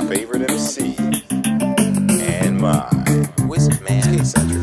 favorite MC and mine. Wizard Man.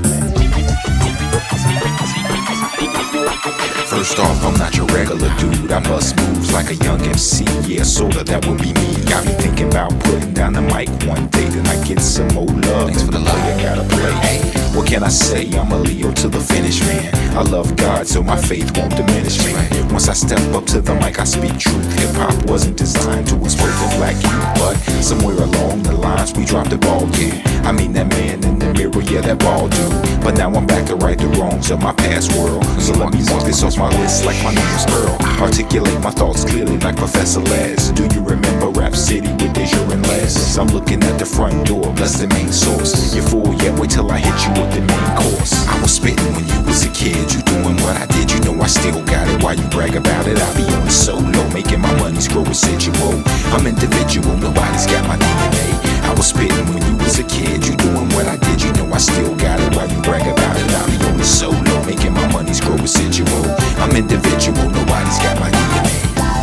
First off, I'm not your regular dude. I bust moves like a young MC. Yeah, sorta, that would be me. Got me thinking about putting down the mic one day. Then I get some more love. Thanks for the love. You gotta play. Hey, what can I say? I'm a Leo to the finish, man. I love God, so my faith won't diminish me. Once I step up to the mic, I speak truth. Hip-hop wasn't designed to expose the black youth, but somewhere along the lines, we dropped the ball, yeah. I mean that man in the mirror, yeah, that ball dude. But now I'm back to right the wrongs of my past world. So let me mark this off my list like my name is Earl. Articulate my thoughts clearly like Professor Les. Do you remember Rap City with Deja and Les? I'm looking at the front door, bless the main source. You're full, yeah, wait till I hit you with the main course. I was spitting when you was a kid, you doing what I did, you know I still got it. Why you brag about it? I be on solo, making my money's grow residual. I'm individual, nobody's got my DNA. I was spitting when you was a kid, you doing what I did, you know I still got it. Why you brag about it? I be on the solo, making my money's grow residual. I'm individual, nobody's got my DNA.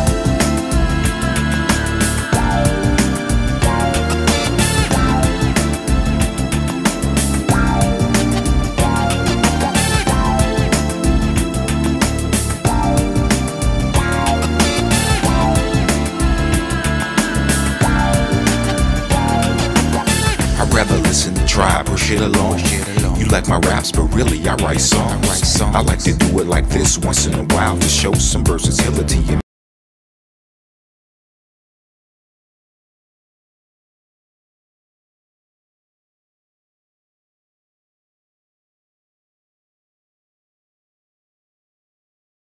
I'd rather listen to Tribe or shit alone. You like my raps, but really I write songs. I like to do it like this once in a while to show some versatility.